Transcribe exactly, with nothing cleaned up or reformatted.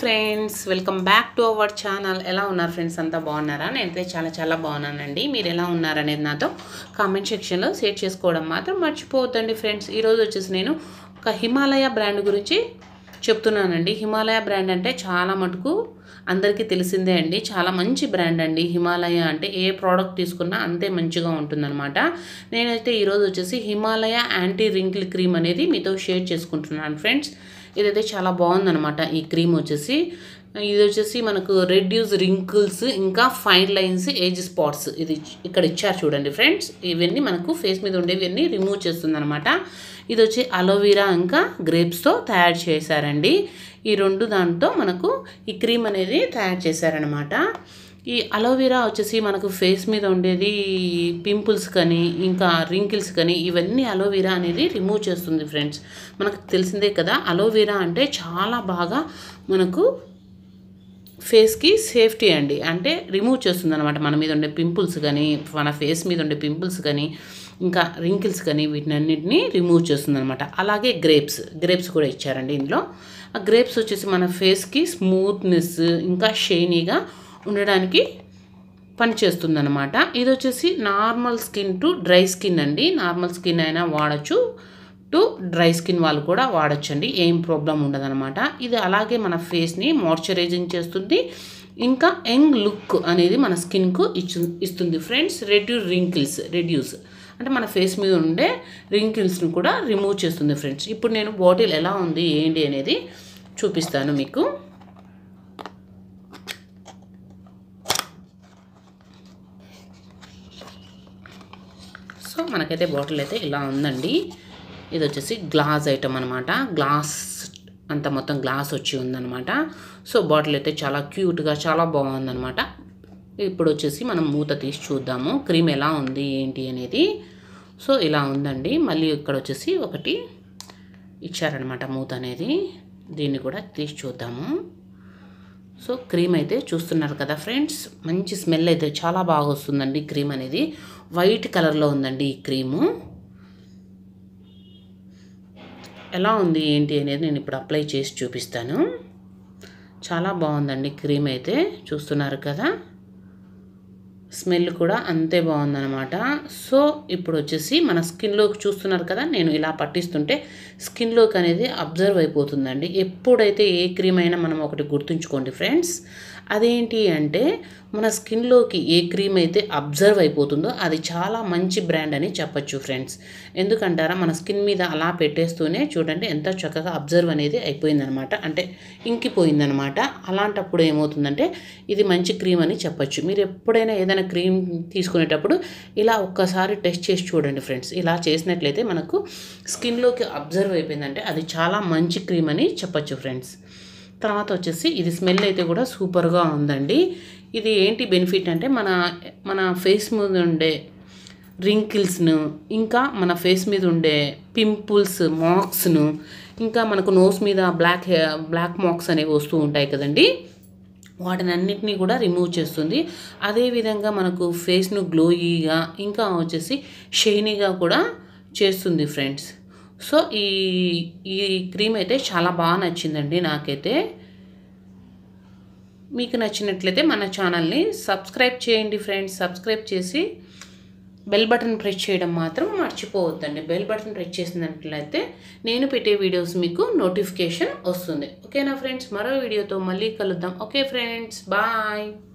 Friends, welcome back to our channel. ఎలా ఉన్నారు friends? అంతా బాగున్నారా? నేనైతే చాలా చాలా బాగున్నానండి. మీరు ఎలా ఉన్నారనేది నాతో కామెంట్ సెక్షన్లో షేర్ చేసుకోవడం మాత్రం మర్చిపోవద్దండి ఫ్రెండ్స్. ఈరోజు వచ్చేసి నేను ఒక హిమాలయ బ్రాండ్ గురించి చెప్తున్నానండి. హిమాలయ బ్రాండ్ అంటే చాలా మటుకు అందరికీ తెలిసిందే అండి. చాలా మంచి బ్రాండ్ అండి హిమాలయ అంటే. ఏ ప్రోడక్ట్ తీసుకున్నా అంతే మంచిగా ఉంటుందన్నమాట. నేనైతే ఈరోజు వచ్చేసి హిమాలయ యాంటీ రింకిల్ క్రీమ్ అనేది మీతో షేర్ చేసుకుంటున్నాను ఫ్రెండ్స్. ఇదైతే చాలా బాగుందన్నమాట. ఈ క్రీమ్ వచ్చేసి ఇది వచ్చేసి మనకు రెడ్యూస్ రింకిల్స్, ఇంకా ఫైన్ లైన్స్, ఏజ్ స్పాట్స్ ఇది ఇక్కడ ఇచ్చారు చూడండి ఫ్రెండ్స్. ఇవన్నీ మనకు ఫేస్ మీద ఉండేవన్నీ రిమూవ్ చేస్తుంది అనమాట. ఇది వచ్చి అలోవెరా ఇంకా గ్రేప్స్తో తయారు చేశారండి. ఈ రెండు దాంతో మనకు ఈ క్రీమ్ అనేది తయారు చేశారనమాట. ఈ అలోవెరా వచ్చేసి మనకు ఫేస్ మీద ఉండేది పింపుల్స్ కానీ ఇంకా రింకిల్స్ కానీ ఇవన్నీ అలోవెరా అనేది రిమూవ్ చేస్తుంది ఫ్రెండ్స్. మనకు తెలిసిందే కదా, అలోవెరా అంటే చాలా బాగా మనకు ఫేస్కి సేఫ్టీ అండి. అంటే రిమూవ్ చేస్తుంది అనమాట మన మీద ఉండే పింపుల్స్ కానీ, మన ఫేస్ మీద ఉండే పింపుల్స్ కానీ ఇంకా రింకిల్స్ కానీ వీటిని అన్నింటినీ రిమూవ్ చేస్తుంది అనమాట. అలాగే గ్రేప్స్ గ్రేప్స్ కూడా ఇచ్చారండి ఇందులో. ఆ గ్రేప్స్ వచ్చేసి మన ఫేస్కి స్మూత్నెస్ ఇంకా షైనీగా ఉండడానికి పనిచేస్తుంది అనమాట. ఇది వచ్చేసి normal skin to dry skin అండి. నార్మల్ స్కిన్ అయినా వాడచ్చు, టు డ్రై స్కిన్ వాళ్ళు కూడా వాడచ్చండి. ఏం ప్రాబ్లం ఉండదన్నమాట. ఇది అలాగే మన ఫేస్ని మాయిశ్చరైజింగ్ చేస్తుంది, ఇంకా యంగ్ లుక్ అనేది మన స్కిన్కు ఇచ్చు ఇస్తుంది ఫ్రెండ్స్. రెడ్యూస్ రింకిల్స్ రెడ్యూస్ అంటే మన ఫేస్ మీద ఉండే రింకిల్స్ని కూడా రిమూవ్ చేస్తుంది ఫ్రెండ్స్. ఇప్పుడు నేను బాటిల్ ఎలా ఉంది ఏంటి అనేది చూపిస్తాను మీకు. సో మనకైతే బాటిల్ అయితే ఇలా ఉందండి. ఇది వచ్చేసి గ్లాస్ ఐటమ్ అనమాట. గ్లాస్ అంతా మొత్తం గ్లాస్ వచ్చి ఉందన్నమాట. సో బాటిల్ అయితే చాలా క్యూట్గా చాలా బాగుందన్నమాట. ఇప్పుడు వచ్చేసి మనం మూత తీసి చూద్దాము క్రీమ్ ఎలా ఉంది ఏంటి అనేది. సో ఇలా ఉందండి. మళ్ళీ ఇక్కడ వచ్చేసి ఒకటి ఇచ్చారనమాట మూత అనేది. దీన్ని కూడా తీసి చూద్దాము. సో క్రీమ్ అయితే చూస్తున్నారు కదా ఫ్రెండ్స్, మంచి స్మెల్ అయితే చాలా బాగా వస్తుందండి. క్రీమ్ అనేది వైట్ కలర్లో ఉందండి. ఈ క్రీము ఎలా ఉంది ఏంటి అనేది నేను ఇప్పుడు అప్లై చేసి చూపిస్తాను. చాలా బాగుందండి క్రీమ్ అయితే, చూస్తున్నారు కదా. స్మెల్ కూడా అంతే బాగుందన్నమాట. సో ఇప్పుడు వచ్చేసి మన స్కిన్లోకి చూస్తున్నారు కదా, నేను ఇలా పట్టిస్తుంటే స్కిన్లోకి అనేది అబ్జర్వ్ అయిపోతుందండి. ఎప్పుడైతే ఏ క్రీమ్ అయినా మనం ఒకటి గుర్తుంచుకోండి ఫ్రెండ్స్, అదేంటి అంటే మన స్కిన్లోకి ఏ క్రీమ్ అయితే అబ్జర్వ్ అయిపోతుందో అది చాలా మంచి బ్రాండ్ అని చెప్పచ్చు ఫ్రెండ్స్. ఎందుకంటారా, మన స్కిన్ మీద అలా పెట్టేస్తూనే చూడండి ఎంత చక్కగా అబ్జర్వ్ అనేది అయిపోయిందనమాట, అంటే ఇంకిపోయిందనమాట. అలాంటప్పుడు ఏమవుతుందంటే ఇది మంచి క్రీమ్ అని చెప్పచ్చు. మీరు ఎప్పుడైనా ఏదైనా క్రీమ్ తీసుకునేటప్పుడు ఇలా ఒక్కసారి టెస్ట్ చేసి చూడండి ఫ్రెండ్స్. ఇలా చేసినట్లయితే మనకు స్కిన్లోకి అబ్జర్వ్ అయిపోయిందంటే అది చాలా మంచి క్రీమ్ అని చెప్పచ్చు ఫ్రెండ్స్. తర్వాత వచ్చేసి ఇది స్మెల్ అయితే కూడా సూపర్గా ఉందండి. ఇది ఏంటి బెనిఫిట్ అంటే మన మన ఫేస్ మీద ఉండే రింకిల్స్ను, ఇంకా మన ఫేస్ మీద ఉండే పింపుల్స్ మార్క్స్ను, ఇంకా మనకు నోస్ మీద బ్లాక్ బ్లాక్ మార్క్స్ అనేవి వస్తూ ఉంటాయి కదండి, వాటిని అన్నిటినీ కూడా రిమూవ్ చేస్తుంది. అదేవిధంగా మనకు ఫేస్ను గ్లోయీగా ఇంకా వచ్చేసి షైనీగా కూడా చేస్తుంది ఫ్రెండ్స్. సో ఈ ఈ క్రీమ్ అయితే చాలా బాగా నచ్చిందండి నాకైతే. మీకు నచ్చినట్లయితే మన ఛానల్ని సబ్స్క్రైబ్ చేయండి ఫ్రెండ్స్. సబ్స్క్రైబ్ చేసి బెల్ బటన్ ప్రెస్ చేయడం మాత్రం మర్చిపోవద్దండి. బెల్ బటన్ ప్రెస్ చేసినట్లయితే నేను పెట్టే వీడియోస్ మీకు నోటిఫికేషన్ వస్తుంది. ఓకేనా ఫ్రెండ్స్? మరో వీడియోతో మళ్ళీ కలుద్దాం. Okay friends, bye.